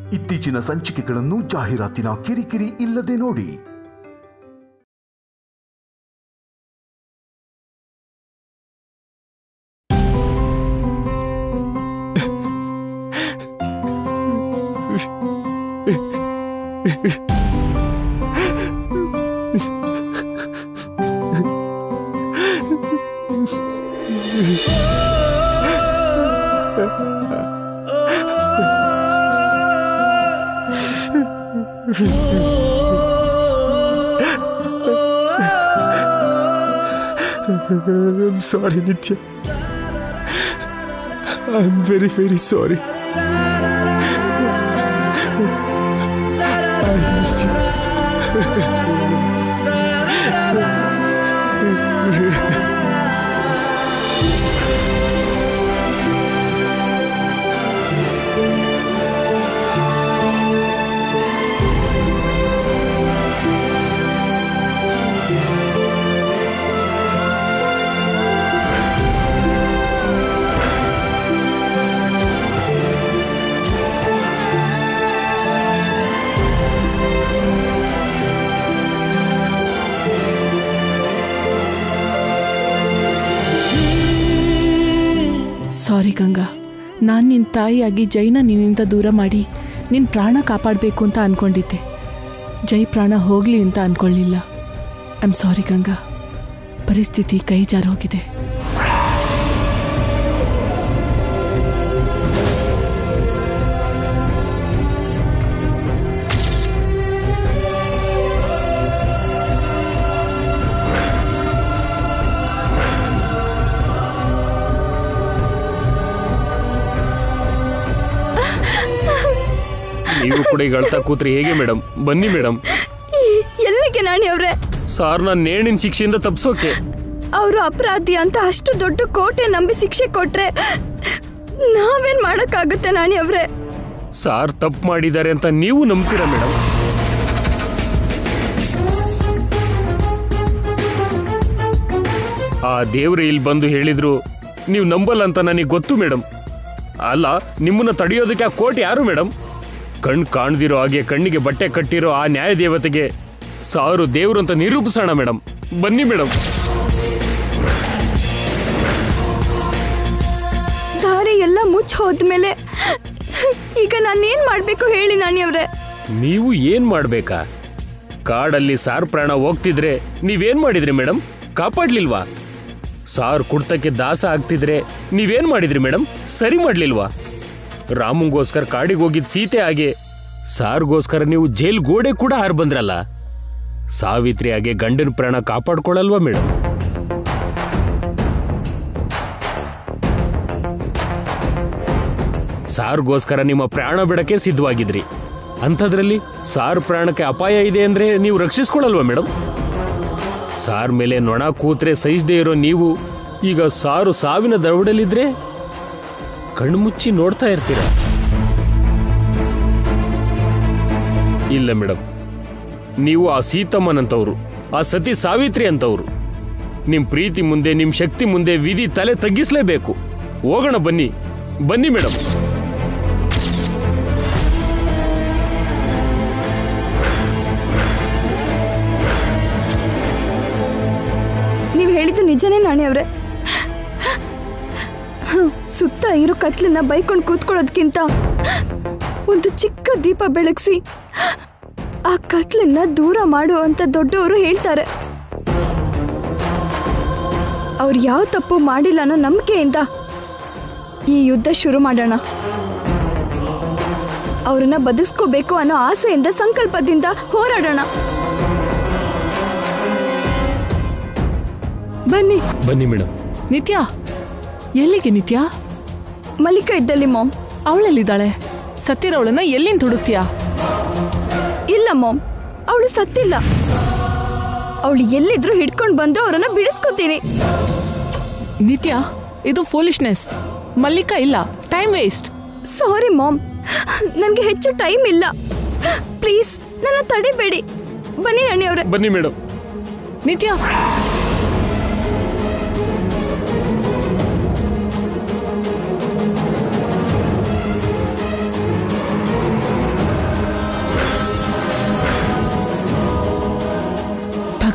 ಇತ್ತೀಚಿನ ಸಂಚಿಕೆಗಳನ್ನು ಜಾಹೀರಾತಿನ ಕಿರಿಕಿರಿ ಇಲ್ಲದೆ ನೋಡಿ. I'm sorry, Nitya. I'm very, very sorry. I miss you. ಸಾರಿ ಗಂಗಾ, ನಾನು ನಿನ್ನ ತಾಯಿಯಾಗಿ ಜೈನ ನಿನ್ನಿಂದ ದೂರ ಮಾಡಿ ನಿನ್ನ ಪ್ರಾಣ ಕಾಪಾಡಬೇಕು ಅಂತ ಅಂದ್ಕೊಂಡಿದ್ದೆ. ಜೈ ಪ್ರಾಣ ಹೋಗಲಿ ಅಂತ ಅಂದ್ಕೊಳ್ಳಿಲ್ಲ. ಐ ಆಮ್ ಸಾರಿ ಗಂಗಾ, ಪರಿಸ್ಥಿತಿ ಕೈ ಜಾರೋಗಿದೆ. ನೀವು ಕೂಡ ಈಗ ಅಳ್ತಾ ಕೂತ್ರೆ ಹೇಗೆ ಮೇಡಮ್? ಬನ್ನಿ ಮೇಡಮ್. ಎಲ್ಲಿಗೆ ನಾಣಿ ಅವ್ರೆ? ಸಾರ್, ನಾನು ನೇಣಿನ ಶಿಕ್ಷೆಯಿಂದ ತಪ್ಪಿಸೋಕೆ. ಅವರು ಅಪರಾಧಿ ಅಂತ ಅಷ್ಟು ದೊಡ್ಡ ಕೋಟೆ ನಂಬಿ ಶಿಕ್ಷೆ ಕೊಟ್ರೆ ನಾವೇನ್ ಮಾಡಕ್ಕಾಗುತ್ತೆ ನಾಣಿ ಅವ್ರೆ? ಸಾರ್ ತಪ್ಪು ಮಾಡಿದ್ದಾರೆ ಅಂತ ನೀವು ನಂಬ್ತೀರಾ ಮೇಡಮ್? ಆ ದೇವ್ರೆ ಇಲ್ಲಿ ಬಂದು ಹೇಳಿದ್ರು ನೀವು ನಂಬಲ್ಲ ಅಂತ ನನಗೆ ಗೊತ್ತು ಮೇಡಮ್. ಅಲ್ಲ, ನಿಮ್ಮನ್ನ ತಡೆಯೋದಕ್ಕೆ ಆ ಕೋರ್ಟ್ ಯಾರು ಮೇಡಮ್? ಕಣ್ಣು ಕಾಣ್ದಿರೋ ಹಾಗೆ ಕಣ್ಣಿಗೆ ಬಟ್ಟೆ ಕಟ್ಟಿರೋ ಆ ನ್ಯಾಯ ದೇವತೆಗೆ ಸಾರು ದೇವ್ರು ಅಂತ ನಿರೂಪಿಸೋಣ ಮೇಡಮ್. ಬನ್ನಿ ಮೇಡಮ್. ದಾರಿ ಎಲ್ಲ ಮುಚ್ಚ ಹೋದ್ಮೇಲೆ ಈಗ ನಾನೇನ್ ಮಾಡ್ಬೇಕು ಹೇಳಿ ನಾಣಿ ಅವ್ರೆ? ನೀವು ಏನ್ ಮಾಡ್ಬೇಕಾ? ಕಾಡಲ್ಲಿ ಸಾರ್ ಪ್ರಾಣ ಹೋಗ್ತಿದ್ರೆ ನೀವೇನ್ ಮಾಡಿದ್ರಿ ಮೇಡಮ್? ಕಾಪಾಡ್ಲಿಲ್ವಾ? ಸಾರ್ ಕುಡ್ತಕ್ಕೆ ದಾಸ ಆಗ್ತಿದ್ರೆ ನೀವೇನ್ ಮಾಡಿದ್ರಿ ಮೇಡಮ್? ಸರಿ ಮಾಡ್ಲಿಲ್ವಾ? ರಾಮಂಗೋಸ್ಕರ ಕಾಡಿಗೆ ಹೋಗಿದ್ ಸೀತೆ ಹಾಗೆ ಸಾರ್ಗೋಸ್ಕರ ನೀವು ಜೈಲ್ ಗೋಡೆ ಕೂಡ ಹಾರ್ ಬಂದ್ರಲ್ಲ. ಸಾವಿತ್ರಿ ಹಾಗೆ ಗಂಡನ ಪ್ರಾಣ ಕಾಪಾಡ್ಕೊಳ್ಳಲ್ವಾ ಮೇಡಮ್? ಸಾರ್ಗೋಸ್ಕರ ನಿಮ್ಮ ಪ್ರಾಣ ಬಿಡಕ್ಕೆ ಸಿದ್ಧವಾಗಿದ್ರಿ. ಅಂಥದ್ರಲ್ಲಿ ಸಾರ್ ಪ್ರಾಣಕ್ಕೆ ಅಪಾಯ ಇದೆ ಅಂದ್ರೆ ನೀವು ರಕ್ಷಿಸ್ಕೊಳ್ಳಲ್ವಾ ಮೇಡಮ್? ಸಾರ್ ಮೇಲೆ ನೊಣ ಕೂತ್ರೆ ಸಹಿಸದೇ ಇರೋ ನೀವು ಈಗ ಸಾರು ಸಾವಿನ ದವಡಲಿದ್ರೆ ಕಣ್ಮುಚ್ಚಿ ನೋಡ್ತಾ ಇರ್ತೀರ? ಇಲ್ಲ ಮೇಡಮ್, ನೀವು ಆ ಸೀತಮ್ಮನಂತವ್ರು, ಆ ಸತಿ ಸಾವಿತ್ರಿ ಅಂತವ್ರು. ನಿಮ್ ಪ್ರೀತಿ ಮುಂದೆ, ನಿಮ್ ಶಕ್ತಿ ಮುಂದೆ ವಿಧಿ ತಲೆ ತಗ್ಗಿಸ್ಲೇಬೇಕು. ಹೋಗೋಣ ಬನ್ನಿ. ಬನ್ನಿ ಮೇಡಮ್. ನೀವು ಹೇಳಿದ್ದು ನಿಜನೇ ನಾಣಿ ಅವ್ರೆ. ಸುತ್ತ ಇರೋ ಕತ್ಲನ್ನ ಬೈಕೊಂಡು ಕೂತ್ಕೊಳ್ಳೋದಕ್ಕಿಂತ ಒಂದು ಚಿಕ್ಕ ದೀಪ ಬೆಳಗಿಸಿ ಆ ಕತ್ಲನ್ನ ದೂರ ಮಾಡು ಅಂತ ದೊಡ್ಡವರು ಹೇಳ್ತಾರೆ. ಅವ್ರು ಯಾವ ತಪ್ಪು ಮಾಡಿಲ್ಲ ಅನ್ನೋ ನಂಬಿಕೆಯಿಂದ ಈ ಯುದ್ಧ ಶುರು ಮಾಡೋಣ. ಅವ್ರನ್ನ ಬದುಕಿಸ್ಕೋಬೇಕು ಅನ್ನೋ ಆಸೆಯಿಂದ, ಸಂಕಲ್ಪದಿಂದ ಹೋರಾಡೋಣ. ಬನ್ನಿ. ಬನ್ನಿ ಮೇಡಮ್. ನಿತ್ಯ, ಎಲ್ಲಿಗೆ ನಿತ್ಯ? ಮಲ್ಲಿಕಾ ಇದ್ದಲ್ಲಿ ಮಾಮ್. ಅವಳೆಲ್ಲಿದ್ದಾಳೆ? ಸತ್ತಿರೋಳನ್ನ ಎಲ್ಲಿಂದ ಹುಡುಕ್ತೀಯಾ? ಇಲ್ಲ ಮಾಮ್, ಅವಳು ಸತ್ತಿಲ್ಲ. ಅವಳು ಎಲ್ಲಿದ್ರು ಹಿಡ್ಕೊಂಡು ಬಂದು ಅವರನ್ನ ಬಿಡಿಸ್ಕೋತೀನಿ. ನಿತ್ಯ, ಇದು ಫೂಲಿಶ್ನೆಸ್. ಮಲ್ಲಿಕಾ ಇಲ್ಲ, ಟೈಮ್ ವೇಸ್ಟ್. ಸಾರಿ ಮಾಮ್, ನನಗೆ ಹೆಚ್ಚು ಟೈಮ್ ಇಲ್ಲ. ಪ್ಲೀಸ್ ನನ್ನ ತಡಿಬೇಡಿ. ಬನ್ನಿ ಅಣ್ಣಿ ಅವರೇ. ಬನ್ನಿ ಮೇಡಮ್. ನಿತ್ಯ,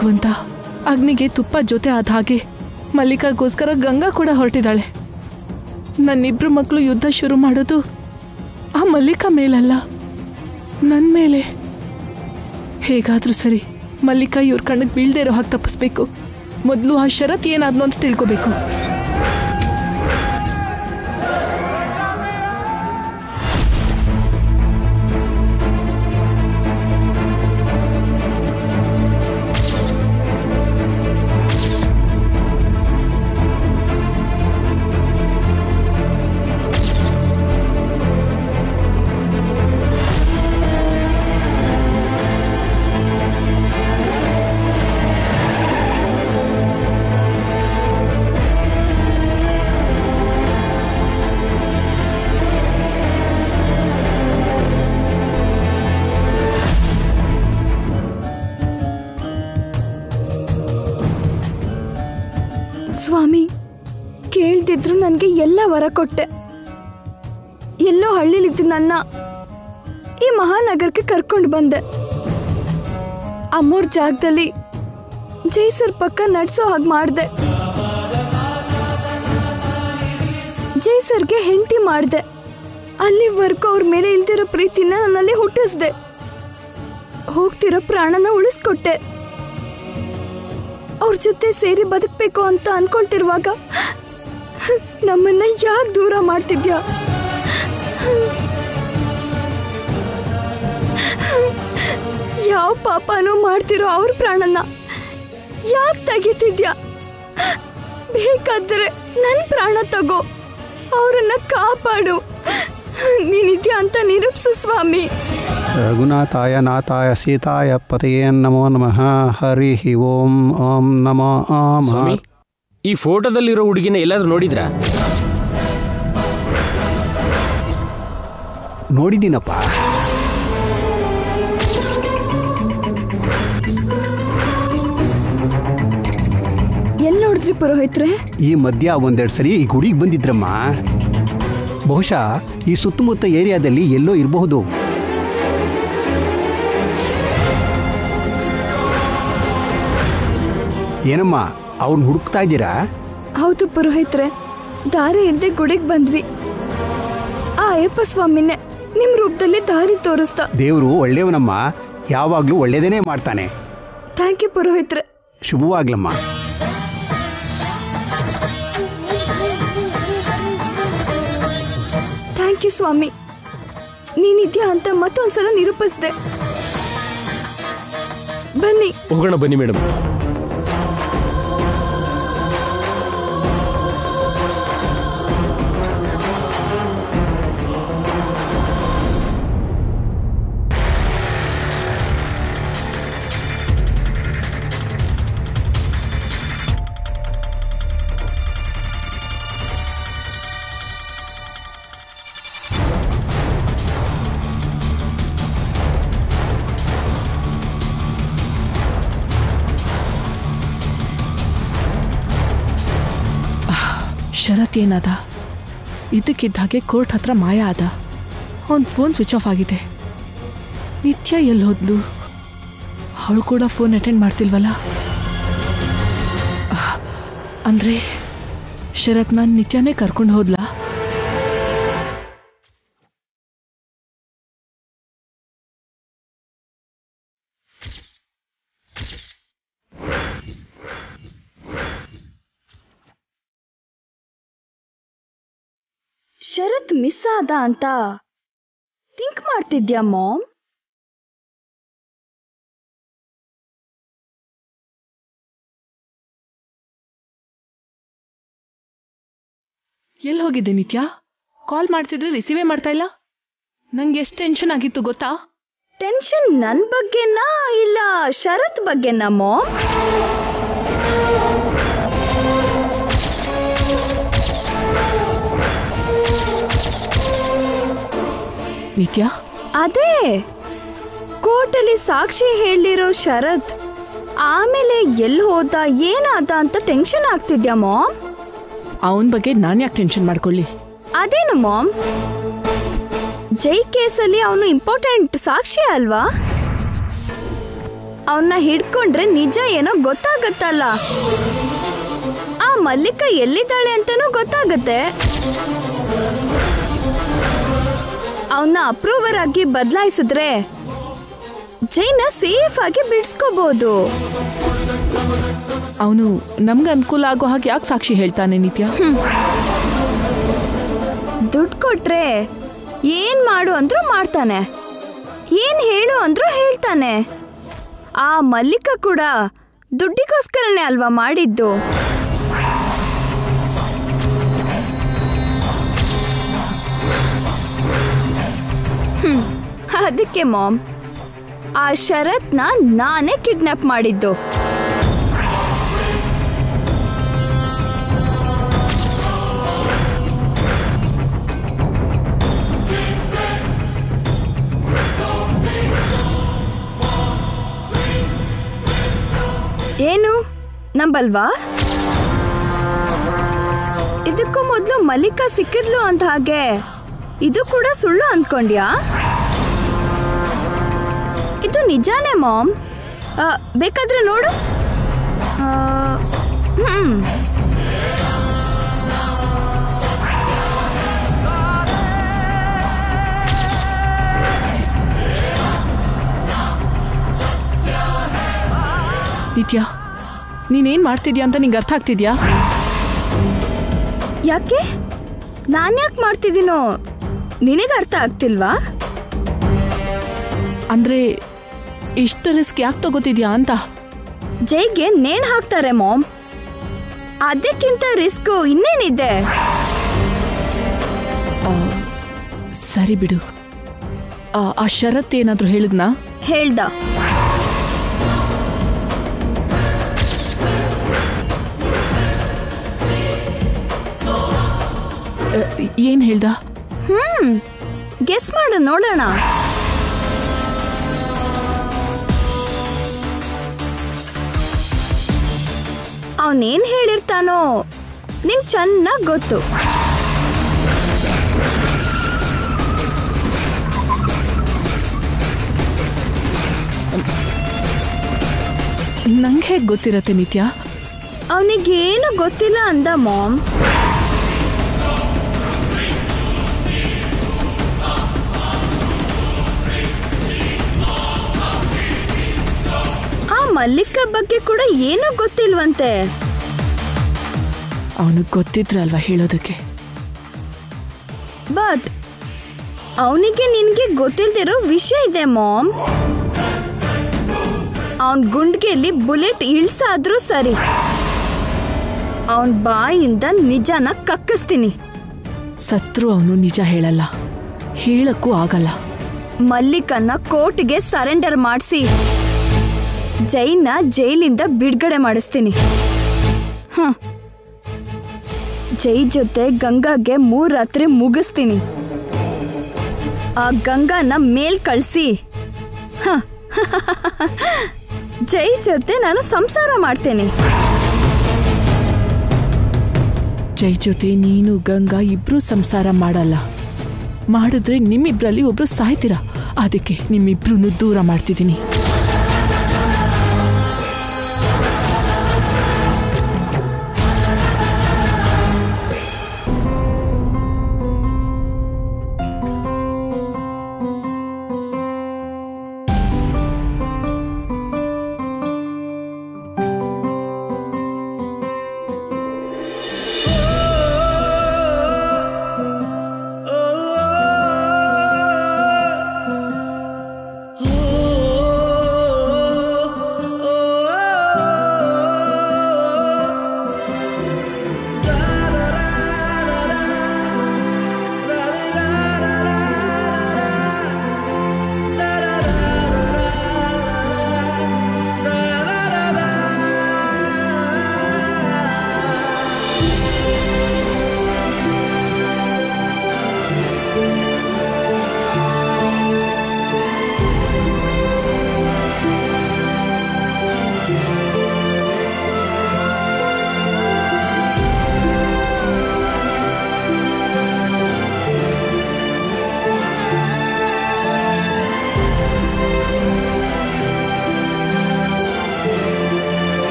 ಭಗವಂತ, ಅಗ್ನಿಗೆ ತುಪ್ಪ ಜೊತೆ ಆದ ಹಾಗೆ ಮಲ್ಲಿಕಾಗೋಸ್ಕರ ಗಂಗಾ ಕೂಡ ಹೊರಟಿದ್ದಾಳೆ. ನನ್ನಿಬ್ರು ಮಕ್ಕಳು ಯುದ್ಧ ಶುರು ಮಾಡೋದು ಆ ಮಲ್ಲಿಕಾ ಮೇಲಲ್ಲ, ನನ್ನ ಮೇಲೆ. ಹೇಗಾದ್ರೂ ಸರಿ ಮಲ್ಲಿಕಾ ಇವ್ರ ಕಣ್ಣಿಗೆ ಬೀಳ್ದೇ ಇರೋ ಹಾಗೆ ತಪ್ಪಿಸ್ಬೇಕು. ಮೊದಲು ಆ ಶರತ್ ಏನಾದ್ನೋ ಅಂತ ತಿಳ್ಕೋಬೇಕು. ಸ್ವಾಮಿ, ಕೇಳ್ದಿದ್ರು ನನಗೆ ಎಲ್ಲ ವರ ಕೊಟ್ಟೆ. ಎಲ್ಲೋ ಹಳ್ಳಿಲಿದ್ದು ನನ್ನ ಈ ಮಹಾನಗರಕ್ಕೆ ಕರ್ಕೊಂಡು ಬಂದೆ. ಅಮ್ಮೋರ್ ಜಾಗದಲ್ಲಿ ಜೈಸರ್ ಪಕ್ಕ ನಡ್ಸೋ ಹಾಗೆ ಮಾಡಿದೆ. ಜೈಸರ್ಗೆ ಹೆಂಡತಿ ಮಾಡಿದೆ. ಅಲ್ಲಿವರೆಗೂ ಅವ್ರ ಮೇಲೆ ಇಲ್ದಿರೋ ಪ್ರೀತಿನ ನನ್ನಲ್ಲಿ ಹುಟ್ಟಿಸ್ದೆ. ಹೋಗ್ತಿರೋ ಪ್ರಾಣನ ಉಳಿಸ್ಕೊಟ್ಟೆ. ಅವ್ರ ಜೊತೆ ಸೇರಿ ಬದುಕಬೇಕು ಅಂತ ಅನ್ಕೊಳ್ತಿರುವಾಗ ನಮ್ಮನ್ನ ಯಾಕೆ ದೂರ ಮಾಡ್ತಿದ್ಯಾ? ಯಾವ ಪಾಪನೂ ಮಾಡ್ತಿರೋ ಅವ್ರ ಪ್ರಾಣನ ಯಾಕೆ ತೆಗಿತಿದ್ಯಾ? ಬೇಕಾದ್ರೆ ನನ್ನ ಪ್ರಾಣ ತಗೋ, ಅವರನ್ನ ಕಾಪಾಡು. ನೀನಿದ್ಯಾ ಅಂತ ನಿರೂಪಿಸು ಸ್ವಾಮಿ. ರಘುನಾಥಾಯ ನಾಥಾಯ ಸೀತಾಯ ಪತಯೇ ನಮೋ ನಮಃ. ಹರಿ ಓಂ ಓಂ ನಮೋ ಓಂ. ಸ್ವಾಮಿ, ಈ ಫೋಟೋದಲ್ಲಿರೋ ಹುಡುಗಿನ ಎಲ್ಲಾದ್ರೂ ನೋಡಿದ್ರಾ? ನೋಡಿದ್ದೀನಪ್ಪ. ಎಲ್ಲಿ ನೋಡಿದ್ರಿ ಪುರೋಹಿತ್ರೆ? ಈ ಮಧ್ಯ ಒಂದೆರಡು ಸರಿ ಈ ಗುಡಿಗೆ ಬಂದಿದ್ರಮ್ಮ. ಬಹುಶಃ ಈ ಸುತ್ತಮುತ್ತ ಏರಿಯಾದಲ್ಲಿ ಎಲ್ಲೋ ಇರಬಹುದು. ಏನಮ್ಮ, ಅವ್ರನ್ನ ಹುಡುಕ್ತಾ ಇದ್ದೀರಾ? ಹೌದು ಪುರೋಹಿತ್ರೆ, ದಾರಿ ಇಲ್ಲದೆ ಗುಡಿಗೆ ಬಂದ್ವಿ. ಆ ಅಯ್ಯಪ್ಪ ಸ್ವಾಮಿನೇ ನಿಮ್ ರೂಪದಲ್ಲಿ ದಾರಿ ತೋರಿಸ್ತಾ. ದೇವರು ಒಳ್ಳೆಯವನಮ್ಮ, ಯಾವಾಗ್ಲೂ ಒಳ್ಳೇದೇನೆ ಮಾಡ್ತಾನೆ. ಥ್ಯಾಂಕ್ ಯು ಪುರೋಹಿತ್ರೆ. ಶುಭವಾಗ್ಲಮ್ಮ. ಥ್ಯಾಂಕ್ ಯು ಸ್ವಾಮಿ. ನೀನಿದ್ಯಾ ಅಂತ ಮತ್ತೊಂದ್ಸಲ ನಿರೂಪಿಸ್ದೆ. ಬನ್ನಿ ಹೋಗೋಣ. ಬನ್ನಿ ಮೇಡಮ್. ಶರತ್ ಏನಾದ? ಇದಕ್ಕಿದ್ದ ಹಾಗೆ ಕೋರ್ಟ್ ಹತ್ರ ಮಾಯ ಆದ. ಅವನ ಫೋನ್ ಸ್ವಿಚ್ ಆಫ್ ಆಗಿದೆ. ನಿತ್ಯ ಎಲ್ಲಿ ಹೋದ್ಲು? ಅವಳು ಕೂಡ ಫೋನ್ ಅಟೆಂಡ್ ಮಾಡ್ತಿಲ್ವಲ್ಲ. ಅಂದರೆ ಶರತ್ ನಾನು ನಿತ್ಯನೇ ಕರ್ಕೊಂಡು ಹೋದ್ಲಾ? ಶರತ್ ಮಿಸ್ ಆದ ಅಂತ ಥಿಂಕ್ ಮಾಡ್ತಿದ್ಯಾ ಮಾಮ್? ಎಲ್ಲಿ ಹೋಗಿದ್ದೆ ನಿತ್ಯ? ಕಾಲ್ ಮಾಡ್ತಿದ್ರೆ ರಿಸೀವೇ ಮಾಡ್ತಾ ಇಲ್ಲ. ನಂಗೆ ಎಷ್ಟು ಟೆನ್ಷನ್ ಆಗಿತ್ತು ಗೊತ್ತಾ? ಟೆನ್ಷನ್ ನನ್ನ ಬಗ್ಗೆನಾ ಇಲ್ಲ ಶರತ್ ಬಗ್ಗೆನಾ ಮಾಮ್? ನಿತ್ಯ, ಅದೇ ಕೋರ್ಟಲ್ಲಿ ಸಾಕ್ಷಿ ಹೇಳಿರೋ ಶರತ್ ಆಮೇಲೆ ಎಲ್ಲಿ ಹೋದ ಏನಾದ ಅಂತ ಟೆನ್ಷನ್ ಆಗ್ತಿದ್ಯಾ ಮಾಮ್? ಅವನ ಬಗ್ಗೆ ನಾನು ಯಾಕೆ ಟೆನ್ಷನ್ ಮಾಡ್ಕೊಳ್ಳಿ? ಅದೇನು ಮಾಮ್, ಜೈ ಕೇಸಲ್ಲಿ ಅವನು ಇಂಪಾರ್ಟೆಂಟ್ ಸಾಕ್ಷಿ ಅಲ್ವಾ? ಅವನ್ನ ಹಿಡ್ಕೊಂಡ್ರೆ ನಿಜ ಏನೋ ಗೊತ್ತಾಗತ್ತಲ್ಲ. ಆ ಮಲ್ಲಿಕ ಎಲ್ಲಿದ್ದಾಳೆ ಅಂತಾನೂ ಗೊತ್ತಾಗತ್ತೆ. ಅವನ್ನ ಅಪ್ರೂವರ್ ಆಗಿ ಬದಲಾಯಿಸಿದ್ರೆ ಜೈನ ಸೇಫ್ ಆಗಿ ಬಿಡಿಸ್ಕೋಬಹುದು. ಅವನು ನಮ್ಗೆ ಅನುಕೂಲ ಆಗೋ ಹಾಗೆ ಯಾಕೆ ಸಾಕ್ಷಿ ಹೇಳ್ತಾನೆ ನಿತ್ಯ? ದುಡ್ಡು ಕೊಟ್ರೆ ಏನ್ ಮಾಡು ಅಂದ್ರೂ ಮಾಡ್ತಾನೆ, ಏನ್ ಹೇಳು ಅಂದ್ರೂ ಹೇಳ್ತಾನೆ. ಆ ಮಲ್ಲಿಕ ಕೂಡ ದುಡ್ಡಿಗೋಸ್ಕರನೇ ಅಲ್ವಾ ಮಾಡಿದ್ದು. ಅದಕ್ಕೆ ಮಾಮ್, ಆ ಶರತ್ನ ನಾನೇ ಕಿಡ್ನಾಪ್ ಮಾಡಿದ್ದು. ಏನು ನಂಬಲ್ವಾ? ಇದಕ್ಕೂ ಮೊದಲು ಮಲ್ಲಿಕಾ ಸಿಕ್ಕಿದ್ಲು ಅಂತ ಹಾಗೆ ಇದು ಕೂಡ ಸುಳ್ಳು ಅಂದ್ಕೊಂಡ್ಯಾ? ಇದು ನಿಜಾನೇ ಮಾಮ್, ಬೇಕಾದ್ರೆ ನೋಡು. ನಿತ್ಯ, ನೀನೇನ್ ಮಾಡ್ತಿದ್ಯಾ ಅಂತ ನಿಂಗೆ ಅರ್ಥ ಆಗ್ತಿದ್ಯಾ? ಯಾಕೆ? ನಾನ್ಯಾಕೆ ಮಾಡ್ತಿದ್ದೀನೋ ನಿನಗೆ ಅರ್ಥ ಆಗ್ತಿಲ್ವಾ? ಅಂದ್ರೆ ಇಷ್ಟು ರಿಸ್ಕ್ ಯಾಕೆ ತಗೋತಿದ್ಯಾ ಅಂತ. ಜೈಗೆ ನೇಣು ಹಾಕ್ತಾರೆ ಮಾಮ್, ಅದಕ್ಕಿಂತ ರಿಸ್ಕು ಇನ್ನೇನಿದೆ? ಸರಿ ಬಿಡು. ಆ ಶರತ್ ಏನಾದ್ರೂ ಹೇಳಿದ್ನಾ? ಹೇಳ್ದ. ಏನ್ ಹೇಳ್ದ? ಗೆಸ್ ಮಾಡು ನೋಡೋಣ. ಅವನೇನ್ ಹೇಳಿರ್ತಾನೋ ನಿಂಗೆ ಚೆನ್ನಾಗಿ ಗೊತ್ತು. ನಂಗೆ ಹೇಗೆ ಗೊತ್ತಿರತ್ತೆ ನಿತ್ಯ? ಅವನಿಗೇನು ಗೊತ್ತಿಲ್ಲ ಅಂದ ಮಾಮ್. ಮಲ್ಲಿಕ ಬಗ್ಗೆ ಕೂಡ ಏನೂ ಗೊತ್ತಿಲ್ವಂತೆ. ಅವನಿಗೆ ಗೊತ್ತಿದ್ರಲ್ವಾ ಹೇಳೋದಕ್ಕೆ. ಬಟ್ ಅವನಿಗೆ ನಿನ್ಗೆ ಗೊತ್ತಿಲ್ದಿರೋ ವಿಷಯ ಇದೆ ಮಾಮ್. ಅವನ್ ಗುಂಡ್ಗೆಯಲ್ಲಿ ಬುಲೆಟ್ ಇಳ್ಸಾದ್ರೂ ಸರಿ, ಅವನ್ ಬಾಯಿಂದ ನಿಜಾನ ಕಕ್ಕಿಸ್ತೀನಿ. ಸತ್ರು ಅವನು ನಿಜ ಹೇಳಲ್ಲ, ಹೇಳಕ್ಕೂ ಆಗಲ್ಲ. ಮಲ್ಲಿಕನ್ನ ಕೋರ್ಟ್ಗೆ ಸರೆಂಡರ್ ಮಾಡಿಸಿ ಜೈನ ಜೈಲಿಂದ ಬಿಡುಗಡೆ ಮಾಡಿಸ್ತೀನಿ. ಜೈ ಜೊತೆ ಗಂಗಾಗೆ 3 ರಾತ್ರಿ ಮುಗಿಸ್ತೀನಿ. ಆ ಗಂಗಾನ ಮೇಲ್ ಕಳಿಸಿ ಜೈ ಜೊತೆ ನಾನು ಸಂಸಾರ ಮಾಡ್ತೇನೆ. ಜೈ ಜೊತೆ ನೀನು ಗಂಗಾ ಇಬ್ರು ಸಂಸಾರ ಮಾಡಲ್ಲ. ಮಾಡಿದ್ರೆ ನಿಮ್ಮಿಬ್ರಲ್ಲಿ ಒಬ್ರು ಸಾಯ್ತೀರಾ. ಅದಕ್ಕೆ ನಿಮ್ಮಿಬ್ರು ದೂರ ಮಾಡ್ತಿದ್ದೀನಿ.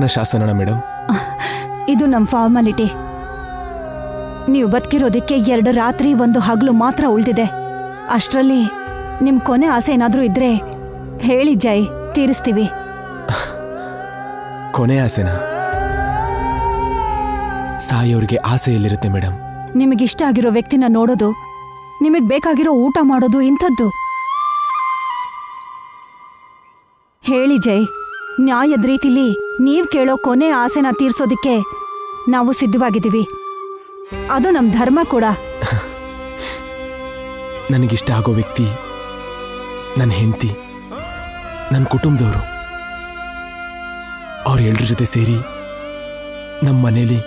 ಪ್ರಮಾಣ ಶಾಸನ ಮೇಡಮ್? ಇದು ನಮ್ಮ ಫಾರ್ಮಾಲಿಟಿ. ನೀವು ಬದುಕಿರೋದಕ್ಕೆ 2 ರಾತ್ರಿ 1 ಹಗಲು ಮಾತ್ರ ಉಳಿದಿದೆ. ಅಷ್ಟರಲ್ಲಿ ನಿಮ್ಮ ಕೊನೆ ಆಸೆ ಏನಾದರೂ ಇದ್ರೆ ಹೇಳಿ ಜೈ, ತೀರಿಸ್ತೀವಿ. ಕೊನೆ ಆಸೆನಾ? ಸಾಯೋರಿಗೆ ಆಸೆ ಎಲ್ಲಿರುತ್ತೆ ಮೇಡಮ್? ನಿಮಗಿಷ್ಟ ಆಗಿರೋ ವ್ಯಕ್ತಿನ ನೋಡೋದು, ನಿಮಗೆ ಬೇಕಾಗಿರೋ ಊಟ ಮಾಡೋದು, ಇಂಥದ್ದು. ಹೇಳಿ ಜೈ, ನ್ಯಾಯದ ರೀತಿಲಿ ನೀವು ಕೇಳೋ ಕೊನೆ ಆಸೆನ ತೀರ್ಸೋದಿಕ್ಕೆ ನಾವು ಸಿದ್ಧವಾಗಿದ್ದೀವಿ. ಅದು ನಮ್ಮ ಧರ್ಮ ಕೂಡ. ನನಗಿಷ್ಟ ಆಗೋ ವ್ಯಕ್ತಿ ನನ್ನ ಹೆಂಡತಿ, ನನ್ನ ಕುಟುಂಬದವರು. ಅವ್ರೆಲ್ಲರ ಜೊತೆ ಸೇರಿ ನಮ್ಮ ಮನೇಲಿ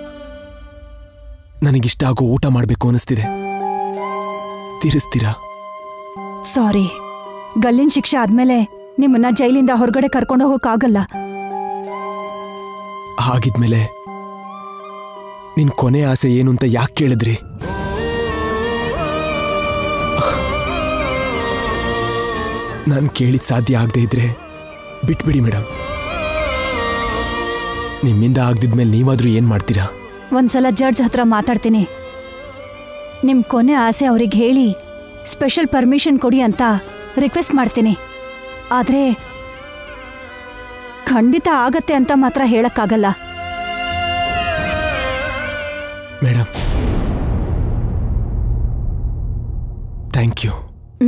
ನನಗಿಷ್ಟ ಆಗೋ ಊಟ ಮಾಡಬೇಕು ಅನಿಸ್ತಿದೆ. ತೀರಿಸ್ತೀರಾ? ಸಾರಿ, ಗಲ್ಲಿನ ಶಿಕ್ಷೆ ಆದ್ಮೇಲೆ ನಿಮ್ಮನ್ನ ಜೈಲಿಂದ ಹೊರಗಡೆ ಕರ್ಕೊಂಡು ಹೋಗಕ್ಕಾಗಲ್ಲ. ಹಾಗಿದ್ಮೇಲೆ ನಿನ್ ಕೊನೆ ಆಸೆ ಏನು ಅಂತ ಯಾಕೆ ಕೇಳಿದ್ರಿ? ನಾನು ಕೇಳಿದ ಸಾಧ್ಯ ಆಗದೆ ಇದ್ರೆ ಬಿಟ್ಬಿಡಿ ಮೇಡಮ್. ನಿಮ್ಮಿಂದ ಆಗದಿದ್ಮೇಲೆ ನೀವಾದ್ರೂ ಏನ್ ಮಾಡ್ತೀರಾ? ಒಂದ್ಸಲ ಜಡ್ಜ್ ಹತ್ರ ಮಾತಾಡ್ತೀನಿ. ನಿಮ್ ಕೊನೆ ಆಸೆ ಅವ್ರಿಗೆ ಹೇಳಿ ಸ್ಪೆಷಲ್ ಪರ್ಮಿಷನ್ ಕೊಡಿ ಅಂತ ರಿಕ್ವೆಸ್ಟ್ ಮಾಡ್ತೀನಿ. ಆದ್ರೆ ಖಂಡಿತ ಆಗತ್ತೆ ಅಂತ ಮಾತ್ರ ಹೇಳಕ್ಕಾಗಲ್ಲ. Madam, thank you.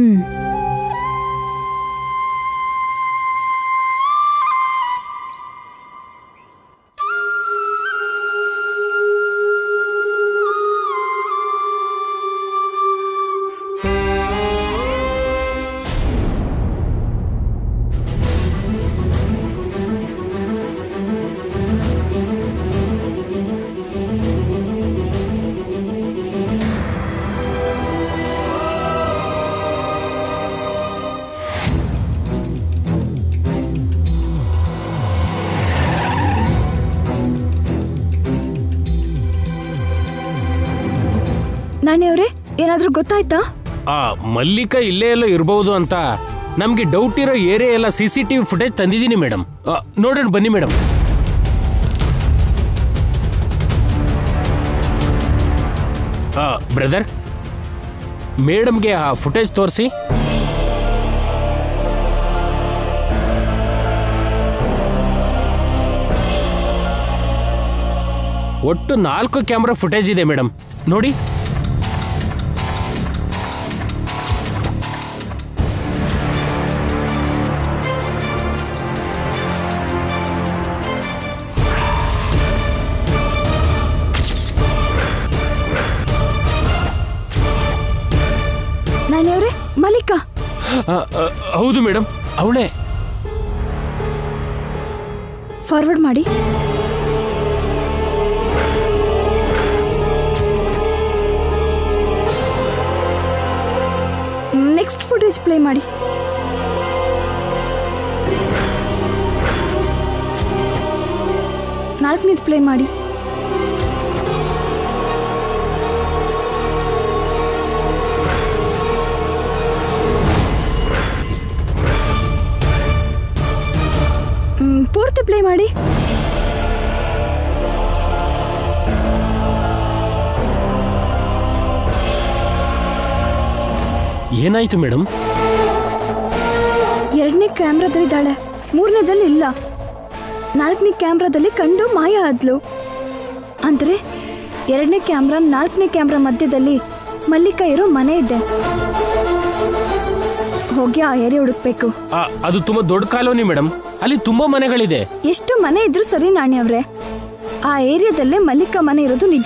ನಾಣಿಯವ್ರೆ, ಏನಾದ್ರೂ ಗೊತ್ತಾಯ್ತಾ? ಆ ಮಲ್ಲಿಕಾ ಇಲ್ಲೇ ಎಲ್ಲ ಇರಬಹುದು ಅಂತ ನಮ್ಗೆ ಡೌಟ್ ಇರೋ ಏರಿಯಾ ಎಲ್ಲ CCTV ಫುಟೇಜ್ ತಂದಿದ್ದೀನಿ ಮೇಡಮ್. ನೋಡೋಣ ಬನ್ನಿ ಮೇಡಮ್. ಬ್ರದರ್, ಮೇಡಮ್ಗೆ ಆ ಫುಟೇಜ್ ತೋರಿಸಿ. ಒಟ್ಟು 4 ಕ್ಯಾಮ್ರಾ ಫುಟೇಜ್ ಇದೆ ಮೇಡಮ್, ನೋಡಿ. ನಾಣಿಯವ್ರೆ, ಮಲ್ಲಿಕಾ. ಹೌದು ಮೇಡಮ್, ಅವಳೇ. ಫಾರ್ವರ್ಡ್ ಮಾಡಿ. ನೆಕ್ಸ್ಟ್ ಫುಟೇಜ್ ಪ್ಲೇ ಮಾಡಿ. ನಾಲ್ಕನೇದು ಪ್ಲೇ ಮಾಡಿ. ಪೂರ್ತಿ ಪ್ಲೇ ಮಾಡಿ. ಏನಾಯ್ತು ಮೇಡಮ್? 2ನೇ ಕ್ಯಾಮ್ರಾದಲ್ಲಿದ್ದಾಳೆ, 3ನೇದಲ್ಲಿ ಇಲ್ಲ. 4ನೇ ಕ್ಯಾಮ್ರಾದಲ್ಲಿ ಕಂಡು ಮಾಯ ಆದ್ಲು. ಅಂದ್ರೆ 2ನೇ ಕ್ಯಾಮ್ರಾ 4ನೇ ಕ್ಯಾಮ್ರಾ ಮಧ್ಯದಲ್ಲಿ ಮಲ್ಲಿಕಾ ಇರೋ ಮನೆ ಇದೆ. ಹೋಗಿ ಆ ಏರಿಯಾ ಹುಡುಕ್ಬೇಕು. ಅದು ತುಂಬಾ ದೊಡ್ಡ ಕಾಲೋನಿ ಮೇಡಮ್, ಅಲ್ಲಿ ತುಂಬಾ ಮನೆಗಳಿದೆ. ಎಷ್ಟು ಮನೆ ಇದ್ರು ಸರಿ ನಾಣಿಯವ್ರೆ, ಆ ಏರಿಯಾದಲ್ಲೇ ಮಲ್ಲಿಕಾ ಮನೆ ಇರೋದು ನಿಜ.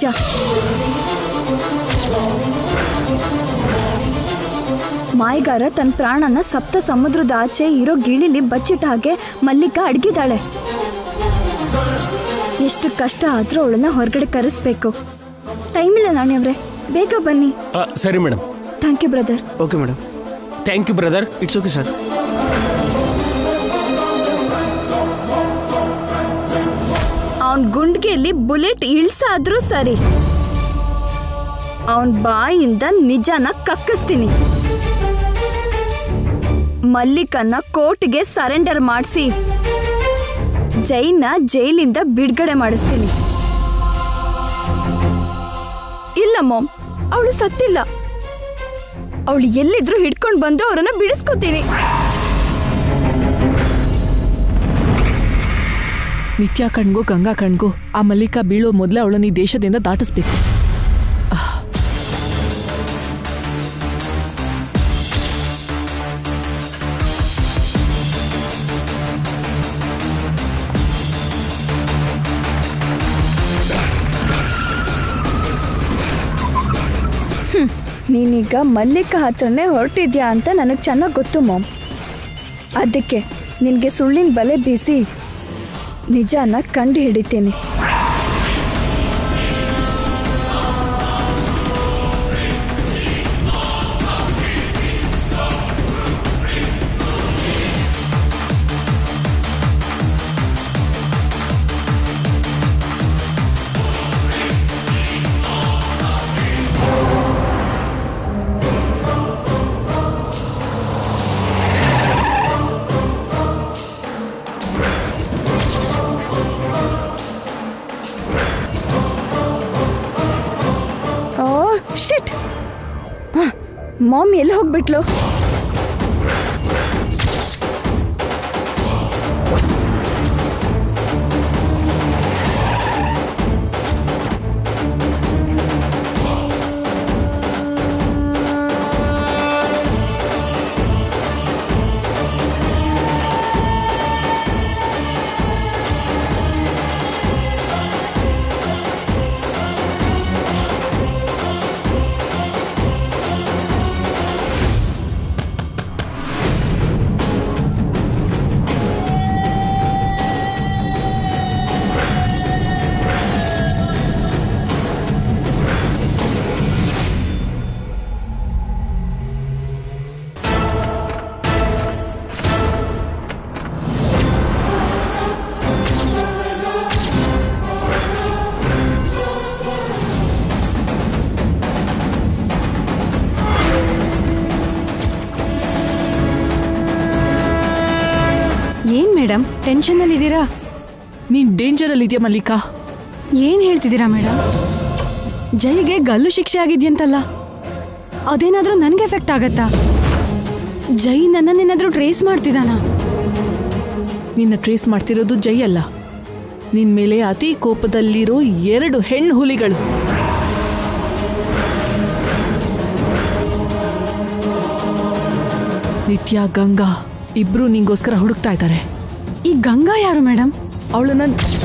ಮಾಯಗಾರ ತನ್ನ ಪ್ರಾಣನ 7 ಸಮುದ್ರದ ಆಚೆ ಇರೋ ಗಿಳಿಲಿ ಬಚ್ಚಿಟ್ಟ ಹಾಗೆ ಮಲ್ಲಿಕಾ ಅಡಗಿದಾಳೆ. ಎಷ್ಟು ಕಷ್ಟ ಆದ್ರೂ ಅವಳನ್ನ ಹೊರಗಡೆ ಕರೆಸ್ಬೇಕು. ಟೈಮ್ ಇಲ್ಲ ನಾಣಿಯವ್ರೆ, ಬೇಗ ಬನ್ನಿ. ಸರಿ madam. Thank you brother. Okay madam. Thank you brother. It's okay sir. ಅವನ್ ಗುಂಡ್ಗೆಯಲ್ಲಿ ಬುಲೆಟ್ ಇಳ್ಸಾದ್ರೂ ಸರಿ, ಅವನ್ ಬಾಯಿಂದ ನಿಜಾನ ಕಕ್ಕಿಸ್ತೀನಿ. ಮಲ್ಲಿಕನ್ನ ಕೋರ್ಟ್ಗೆ ಸರೆಂಡರ್ ಮಾಡಿಸಿ ಜೈನ ಜೈಲಿಂದ ಬಿಡುಗಡೆ ಮಾಡಿಸ್ತೀನಿ. ಇಲ್ಲ ಮಾಮ್, ಅವಳು ಸತ್ತಿಲ್ಲ. ಅವಳು ಎಲ್ಲಿದ್ರು ಹಿಡ್ಕೊಂಡು ಬಂದು ಅವರನ್ನ ಬಿಡಿಸ್ಕೊತೀನಿ. ನಿತ್ಯ ಕಣ್ಗೋ ಗಂಗಾ ಕಣ್ಗೋ ಆ ಮಲ್ಲಿಕಾ ಬೀಳೋ ಮೊದಲೇ ಅವಳನ್ನ ಈ ದೇಶದಿಂದ ದಾಟಿಸ್ಬೇಕು. ನೀನೀಗ ಮಲ್ಲಿಕಾ ಹತ್ರನೇ ಹೊರಟಿದ್ಯಾ ಅಂತ ನನಗೆ ಚೆನ್ನಾಗಿ ಗೊತ್ತು ಮಾಮ್. ಅದಕ್ಕೆ ನಿನಗೆ ಸುಳ್ಳಿನ ಬಲೆ ಬೀಸಿ ನಿಜಾನ ಕಂಡು ಹಿಡಿತೀನಿ. ಶಿಟ್, ಮಾಮ್ ಎಲ್ಲಿ ಹೋಗ್ಬಿಟ್ಲು? ಏನ್ ಮೇಡಮ್ ಟೆನ್ಷನ್ ಅಲ್ಲಿ ಇದ್ದೀರಾ? ನೀನ್ ಡೇಂಜರ್ ಅಲ್ಲಿ ಇದೆಯಾ ಮಲ್ಲಿಕಾ? ಏನ್ ಹೇಳ್ತಿದ್ದೀರಾ ಮೇಡಮ್? ಜೈಗೆ ಗಲ್ಲು ಶಿಕ್ಷೆ ಆಗಿದ್ಯಂತಲ್ಲ, ಅದೇನಾದ್ರೂ ನನ್ಗೆ ಎಫೆಕ್ಟ್ ಆಗತ್ತಾ? ಜೈ ನನ್ನನ್ನೇನಾದ್ರೂ ಟ್ರೇಸ್ ಮಾಡ್ತಿದ್ದಾನ? ನಿನ್ನ ಟ್ರೇಸ್ ಮಾಡ್ತಿರೋದು ಜೈ ಅಲ್ಲ, ನಿನ್ ಮೇಲೆ ಅತಿ ಕೋಪದಲ್ಲಿರೋ 2 ಹೆಣ್ಣು ಹುಲಿಗಳು. ನಿತ್ಯ ಗಂಗಾ ಇಬ್ರು ನಿಂಗೋಸ್ಕರ ಹುಡುಕ್ತಾ ಇದ್ದಾರೆ. ಈ ಗಂಗಾ ಯಾರು ಮೇಡಮ್? ಅವಳನ್ನ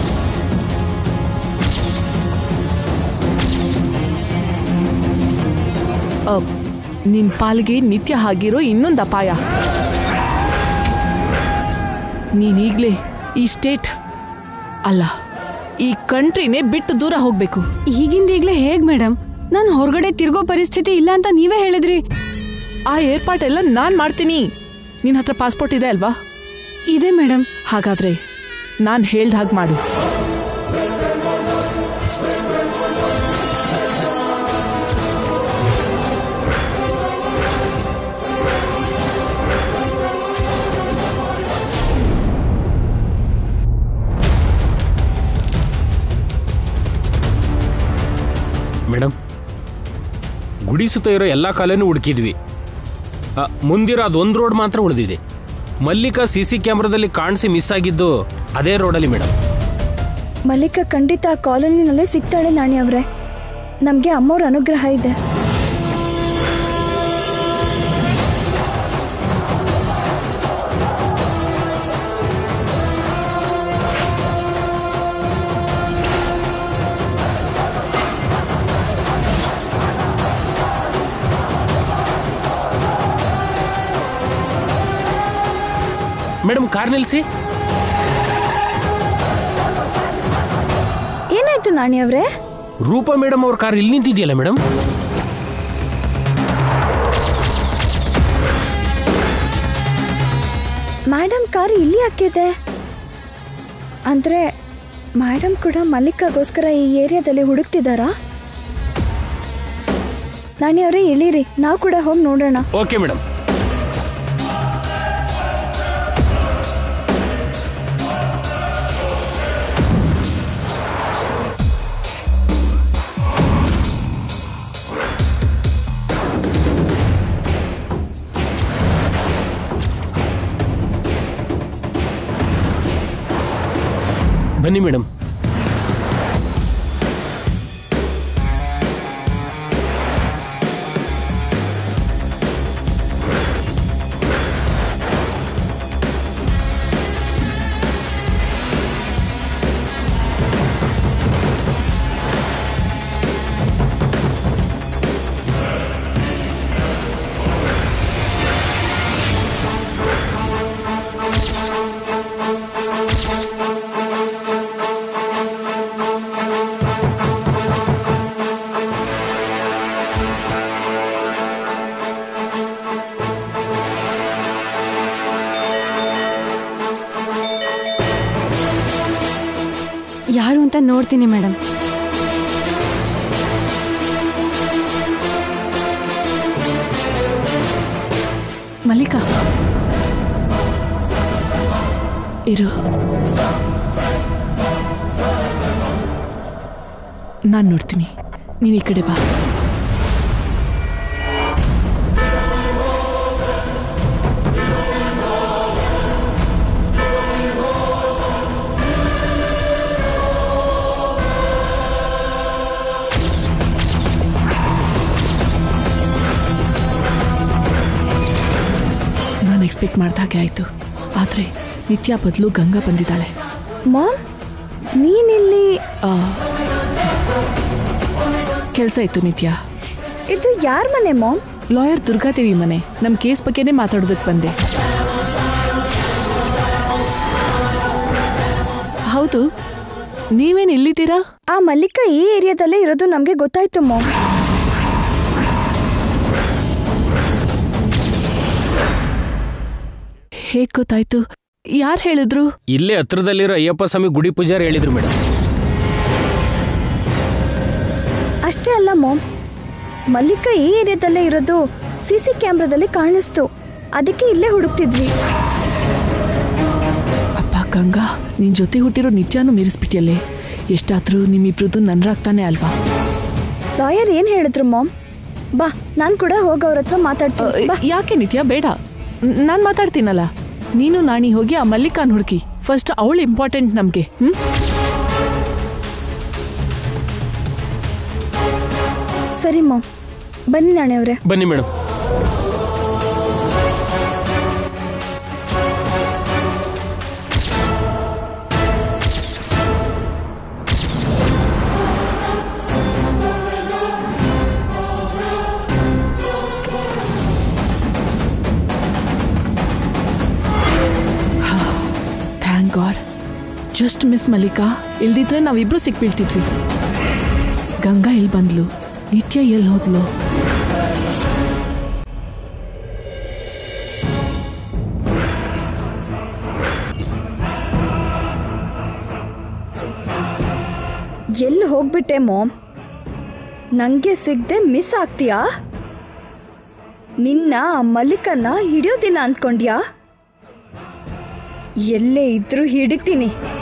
ನಿನ್ ಪಾಲ್ಗೆ ನಿತ್ಯ ಆಗಿರೋ ಇನ್ನೊಂದು ಅಪಾಯ. ನೀನೀಗ್ಲೇ ಈ ಸ್ಟೇಟ್ ಅಲ್ಲ, ಈ ಕಂಟ್ರಿನೇ ಬಿಟ್ಟು ದೂರ ಹೋಗ್ಬೇಕು. ಈಗಿಂದೀಗ್ಲೇ ಹೇಗ್ ಮೇಡಮ್? ನಾನು ಹೊರಗಡೆ ತಿರ್ಗೋ ಪರಿಸ್ಥಿತಿ ಇಲ್ಲ ಅಂತ ನೀವೇ ಹೇಳಿದ್ರಿ. ಆ ಏರ್ಪಾಟೆಲ್ಲ ನಾನ್ ಮಾಡ್ತೀನಿ. ನಿನ್ನ ಹತ್ರ ಪಾಸ್ಪೋರ್ಟ್ ಇದೆ ಅಲ್ವಾ? ಇದೆ ಮೇಡಮ್. ಹಾಗಾದ್ರೆ ನಾನು ಹೇಳ್ದ ಹಾಗೆ ಮಾಡು. ಮೇಡಮ್, ಗುಡಿ ಸುತ್ತ ಇರೋ ಎಲ್ಲ ಕಾಲೇನೂ ಹುಡುಕಿದ್ವಿ. ಮುಂದಿರೋ ಅದೊಂದು ರೋಡ್ ಮಾತ್ರ ಉಳಿದಿದೆ. ಮಲ್ಲಿಕಾ CC ಕ್ಯಾಮ್ರಾದಲ್ಲಿ ಕಾಣಿಸಿ ಮಿಸ್ ಆಗಿದ್ದು ಅದೇ ರೋಡಲ್ಲಿ ಮೇಡಮ್. ಮಲ್ಲಿಕಾ ಖಂಡಿತ ಆ ಕಾಲೋನಿನಲ್ಲೇ ಸಿಗ್ತಾಳೆ ನಾಣಿ ಅವರೇ. ನಮಗೆ ಅಮ್ಮವ್ರ ಅನುಗ್ರಹ ಇದೆ. ಮೇಡಮ್, ಕಾರ್ ನಿಲ್ಲಿಸಿ. ಏನಾಯ್ತು ನಾಣಿ ಅವರೇ? ರೂಪಾ ಮೇಡಮ್ ಅವ್ರ ಕಾರ್ ಇಲ್ಲಿ ನಿಂತಿದೆಯಲ್ಲ ಮೇಡಮ್. ಮೇಡಮ್ ಕಾರ್ ಇಲ್ಲಿ ಹಾಕಿದೆ ಅಂದ್ರೆ ಮೇಡಮ್ ಕೂಡ ಮಲ್ಲಿಕಾಗೋಸ್ಕರ ಈ ಏರಿಯಾದಲ್ಲಿ ಹುಡುಕ್ತಿದ್ದಾರಾ? ನಾಣಿ ಅವರೇ ಇಳೀರಿ, ನಾವು ಕೂಡ ಹೋಗಿ ನೋಡೋಣ. Okay madam. ಬನ್ನಿ ಮೇಡಮ್. ಯಾರು ಅಂತ ನೋಡ್ತೀನಿ ಮೇಡಮ್. ಮಲ್ಲಿಕಾ ಇರು, ನಾನು ನೋಡ್ತೀನಿ, ನೀನು ಈ ಕಡೆ ಬಾ. ಎಕ್ಸ್ಪೆಕ್ಟ್ ಮಾಡ್ದ ಹಾಗೆ ಆಯಿತು. ಆದರೆ ನಿತ್ಯ ಬದಲು ಗಂಗಾ ಬಂದಿದ್ದಾಳೆ. ಮಾಮ್, ನೀನಿಲ್ಲಿ? ಕೆಲಸ ಇತ್ತು ನಿತ್ಯ. ಇದು ಯಾರ ಮನೆ ಮಾಮ್? ಲಾಯರ್ ದುರ್ಗಾದೇವಿ ಮನೆ. ನಮ್ಮ ಕೇಸ್ ಬಗ್ಗೆನೇ ಮಾತಾಡೋದಕ್ಕೆ ಬಂದೆ. ಹೌದು, ನೀವೇನು ಇಲ್ಲಿದ್ದೀರಾ? ಆ ಮಲ್ಲಿಕಾ ಈ ಏರಿಯಾದಲ್ಲೇ ಇರೋದು ನಮಗೆ ಗೊತ್ತಾಯ್ತು ಮಾಮ್. ಹೇಗೆ ಗೊತ್ತಾಯ್ತು? ಯಾರು ಹೇಳಿದ್ರು? ಇಲ್ಲೇ ಹತ್ರದಲ್ಲಿರೋ ಅಯ್ಯಪ್ಪ ಸ್ವಾಮಿ ಗುಡಿ ಪೂಜಾರಿ ಹೇಳಿದ್ರು ಮೇಡಮ್. ಅಷ್ಟೇ ಅಲ್ಲ ಮಾಮ್, ಮಲ್ಲಿಕಾ ಈ ಏರಿಯಾದಲ್ಲೇ ಇರೋದು CC ಕ್ಯಾಮ್ರಾದಲ್ಲಿ ಕಾಣಿಸ್ತು. ಅದಕ್ಕೆ ಇಲ್ಲೇ ಹುಡುಕ್ತಿದ್ವಿ. ಅಪ್ಪ ಗಂಗಾ, ನಿನ್ ಜೊತೆ ಹುಟ್ಟಿರೋ ನಿತ್ಯಾನು ಮೀರಿಸ್ಬಿಟ್ಟಿಯಲ್ಲೇ. ಎಷ್ಟಾದ್ರೂ ನಿಮ್ಮಿಬ್ರದ್ದು ನನ್ರಾಗ್ತಾನೆ ಅಲ್ವಾ? ಲಾಯರ್ ಏನ್ ಹೇಳಿದ್ರು ಮಾಮ್? ಬಾ, ನಾನು ಕೂಡ ಹೋಗಿ ಅವ್ರ ಹತ್ರ ಮಾತಾಡ್ತೀನಿ. ಯಾಕೆ ನಿತ್ಯ? ಬೇಡ, ನಾನು ಮಾತಾಡ್ತೀನಲ್ಲ. ನೀನು ನಾಣಿ ಹೋಗಿ ಆ ಮಲ್ಲಿಕಾನ್ ಹುಡುಕಿ. ಫಸ್ಟ್ ಅವಳು ಇಂಪಾರ್ಟೆಂಟ್ ನಮಗೆ. ಸರಿ ಮಾಮ್, ಬನ್ನಿ ನಾಣಿ ಅವರೇ. ಬನ್ನಿ madam. God, just miss Mallika. ಇಲ್ದಿದ್ರೆ ನಾವಿಬ್ರು ಸಿಕ್ಬೀಳ್ತಿದ್ವಿ. ಗಂಗಾ ಎಲ್ಲಿ ಬಂದ್ಲು? ನಿತ್ಯ ಎಲ್ಲಿ ಹೋದ್ಲು? ಎಲ್ಲಿ ಹೋಗ್ಬಿಟ್ಟೆ ಮಾಮ್? ನಂಗೆ ಸಿಗದೆ ಮಿಸ್ ಆಗ್ತೀಯಾ? ನಿನ್ನ ಮಲ್ಲಿಕನ್ನ ಹಿಡಿಯೋದಿಲ್ಲ ಅಂದ್ಕೊಂಡ್ಯಾ? ಎಲ್ಲೇ ಇದ್ರೂ ಹಿಡಿತೀನಿ.